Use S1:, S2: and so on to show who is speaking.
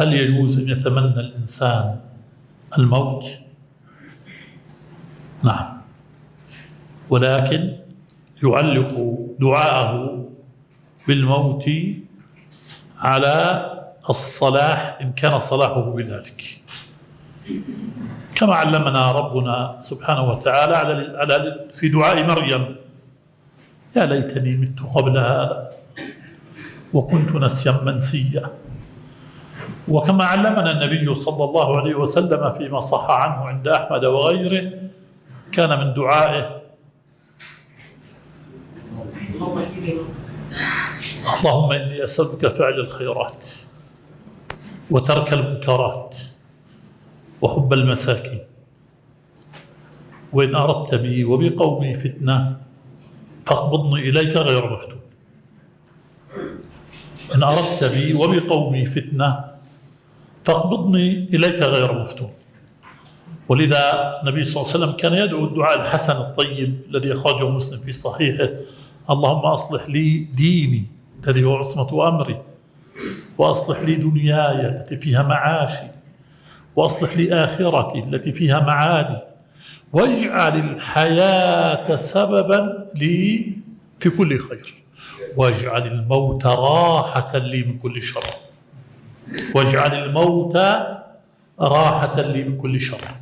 S1: هل يجوز أن يتمنى الإنسان الموت؟ نعم، ولكن يعلق دعاءه بالموت على الصلاح إن كان صلاحه بذلك، كما علمنا ربنا سبحانه وتعالى في دعاء مريم: يا ليتني مت قبل هذا وكنت نسيا منسيا. وكما علمنا النبي صلى الله عليه وسلم فيما صح عنه عند أحمد وغيره، كان من دعائه: اللهم إني أسألك فعل الخيرات وترك المنكرات وحب المساكين، وإن أردت بي وبقومي فتنة فاقبضني إليك غير مفتون. إن أردت بي وبقومي فتنة فاقبضني إليك غير مفتون. ولذا النبي صلى الله عليه وسلم كان يدعو الدعاء الحسن الطيب الذي أخرجه مسلم في صحيحه: اللهم أصلح لي ديني الذي هو عصمة أمري، وأصلح لي دنياي التي فيها معاشي، وأصلح لي آخرتي التي فيها معادي، واجعل الحياة سببا لي في كل خير، واجعل الموت راحة لي من كل شر، واجعل الموت راحة لي من كل شر.